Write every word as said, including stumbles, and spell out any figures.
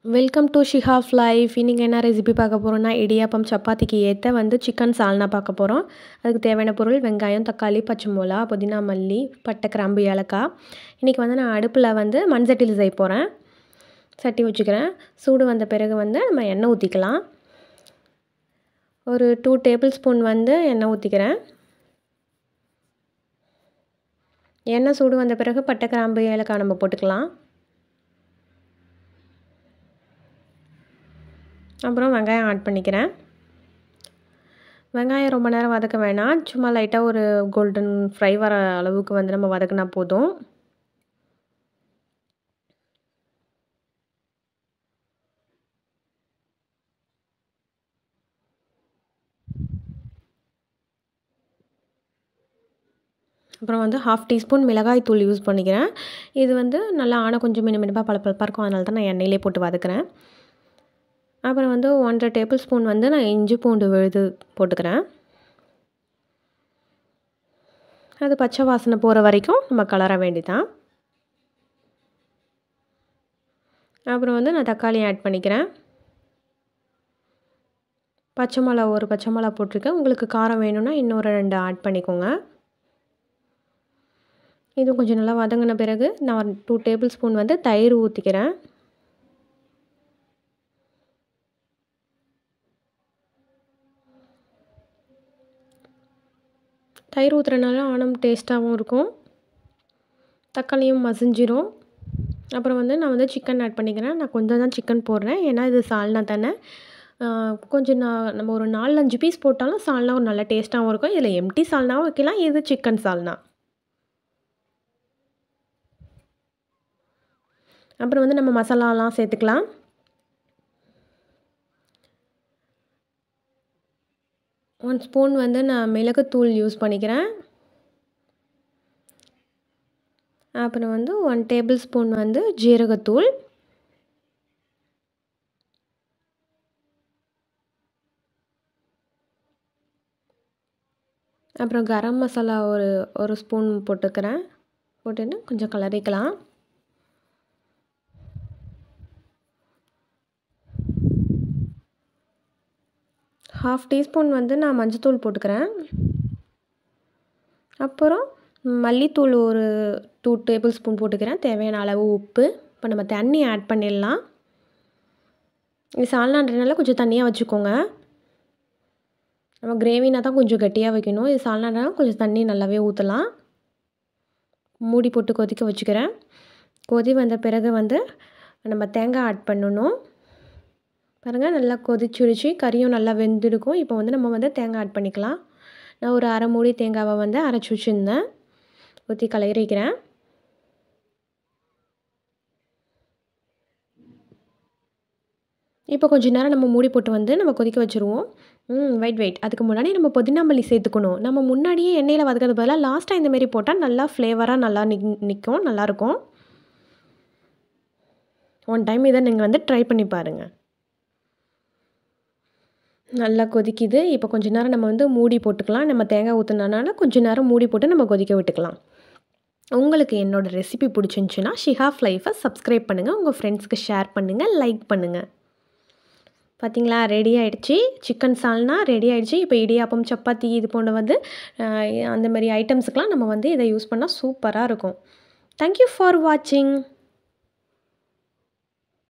Welcome to ஷிஹாஃப் life. இன்றைக்கி என்ன recipe பார்க்க போகிறோன்னா, இடியாப்பம் சப்பாத்திக்கு ஏற்ற வந்து சிக்கன் சால்னா பார்க்க போகிறோம். அதுக்கு தேவையான பொருள் வெங்காயம், தக்காளி, பச்சை மிளகா, புதினா, மல்லி, பட்டை, கிராம்பு, ஏலக்காய். இன்றைக்கி வந்து நான் அடுப்பில் வந்து மண் சட்டியில் செய்ய போகிறேன். சட்டி வச்சுக்கிறேன். சூடு வந்த பிறகு வந்து நம்ம எண்ணெய் ஊற்றிக்கலாம். ஒரு டூ டேபிள் ஸ்பூன் வந்து எண்ணெய் ஊற்றிக்கிறேன். எண்ணெய் சூடு வந்த பிறகு பட்டை, கிராம்பு, ஏலக்காய் நம்ம போட்டுக்கலாம். அப்புறம் வெங்காயம் ஆட் பண்ணிக்கிறேன். வெங்காயம் ரொம்ப நேரம் வதக்க வேணாம். சும்மா லைட்டாக ஒரு கோல்டன் ஃப்ரை வர அளவுக்கு வந்து நம்ம வதக்கினா போதும். அப்புறம் வந்து ஹாஃப் டீஸ்பூன் மிளகாய் தூள் யூஸ் பண்ணிக்கிறேன். இது வந்து நல்லா ஆன கொஞ்சம் மினு மினுப்பாக பளபளப்பாக இருக்கும். அதனால தான் நான் எண்ணெயிலே போட்டு வதக்குறேன். அப்புறம் வந்து ஒன்றரை டேபிள் ஸ்பூன் வந்து நான் இஞ்சி பூண்டு விழுது போட்டுக்கிறேன். அது பச்சை வாசனை போகிற வரைக்கும் நம்ம கலர வேண்டிதான். அப்புறம் வந்து நான் தக்காளி ஆட் பண்ணிக்கிறேன். பச்சை மிளகா ஒரு பச்சை மிளகா போட்டிருக்கேன். உங்களுக்கு காரம் வேணும்னா இன்னொரு ரெண்டு ஆட் பண்ணிக்கோங்க. இது கொஞ்சம் நல்லா வதங்கின பிறகு நான் டூ டேபிள் ஸ்பூன் வந்து தயிர் ஊற்றிக்கிறேன். தயிர் ஊற்றுறதுனால ஆனம் டேஸ்ட்டாகவும் இருக்கும். தக்காளியும் மசிஞ்சிரும். அப்புறம் வந்து நான் வந்து சிக்கன் ஆட் பண்ணிக்கிறேன். நான் கொஞ்சம் தான் சிக்கன் போடுறேன். ஏன்னா இது சால்னா தானே. கொஞ்சம் நான் நம்ம ஒரு நாலு அஞ்சு பீஸ் போட்டாலும் சால்னா ஒரு நல்ல டேஸ்ட்டாகவும் இருக்கும். இதில் எம்டி சால்னாவும் வைக்கலாம். இது சிக்கன் சால்னா. அப்புறம் வந்து நம்ம மசாலாலாம் சேர்த்துக்கலாம். ஒன் ஸ்பூன் வந்து நான் மிளகுத்தூள் யூஸ் பண்ணிக்கிறேன். அப்புறம் வந்து ஒன் டேபிள் ஸ்பூன் வந்து ஜீரகத்தூள். அப்புறம் கரம் மசாலா ஒரு ஒரு ஸ்பூன் போட்டுக்கிறேன். போட்டுட்டு கொஞ்சம் கலரிக்கலாம். ஹாஃப் டீஸ்பூன் வந்து நான் மஞ்சத்தூள் போட்டுக்கிறேன். அப்புறம் மல்லித்தூள் ஒரு டூ டேபிள் ஸ்பூன் போட்டுக்கிறேன். தேவையான அளவு உப்பு. இப்போ நம்ம தண்ணி ஆட் பண்ணிடலாம். இது சால்னான்றதுனால கொஞ்சம் தண்ணியாக வச்சுக்கோங்க. நம்ம கிரேவினா தான் கொஞ்சம் கட்டியாக வைக்கணும். இது சால்னான்றதுனால கொஞ்சம் தண்ணி நல்லாவே ஊற்றலாம். மூடி போட்டு கொதிக்க வச்சுக்கிறேன். கொதி வந்த பிறகு வந்து நம்ம தேங்காய் ஆட் பண்ணணும். பாருங்கள், நல்லா கொதிச்சுடுச்சு. கறியும் நல்லா வெந்திருக்கும். இப்போ வந்து நம்ம வந்து தேங்காய் ஆட் பண்ணிக்கலாம். நான் ஒரு அரை மூடி தேங்காவை வந்து அரைச்சி வச்சுருந்தேன். ஊற்றி கலரிக்கிறேன். இப்போ கொஞ்சம் நேரம் நம்ம மூடி போட்டு வந்து நம்ம கொதிக்க வச்சுருவோம். ம் வெயிட் வெயிட் அதுக்கு முன்னாடி நம்ம புதினா மல்லி சேர்த்துக்கணும். நம்ம முன்னாடியே எண்ணெயில் வதக்கிறது பதிலாக லாஸ்ட்டாக இந்தமாரி போட்டால் நல்லா ஃப்ளேவராக நல்லா நிக் நிற்கும் நல்லாயிருக்கும். ஒன் டைம் இதை நீங்கள் வந்து ட்ரை பண்ணி பாருங்கள். நல்லா கொதிக்குது. இப்போ கொஞ்சம் நேரம் நம்ம வந்து மூடி போட்டுக்கலாம். நம்ம தேங்காய் ஊற்றுனனால கொஞ்சம் நேரம் மூடி போட்டு நம்ம கொதிக்க விட்டுக்கலாம். உங்களுக்கு என்னோடய ரெசிபி பிடிச்சிருந்துச்சின்னா ஷிஹாஃப் லைஃபை சப்ஸ்கிரைப் பண்ணுங்கள். உங்கள் ஃப்ரெண்ட்ஸ்க்கு ஷேர் பண்ணுங்கள், லைக் பண்ணுங்கள். பார்த்திங்களா, ரெடி ஆகிடுச்சி. சிக்கன் சால்னா ரெடி ஆகிடுச்சி. இப்போ இடியாப்பம், சப்பாத்தி இது போன்ற வந்து அந்த மாதிரி ஐட்டம்ஸுக்கெலாம் நம்ம வந்து இதை யூஸ் பண்ணால் சூப்பராக இருக்கும். தேங்க்யூ ஃபார் வாட்சிங்.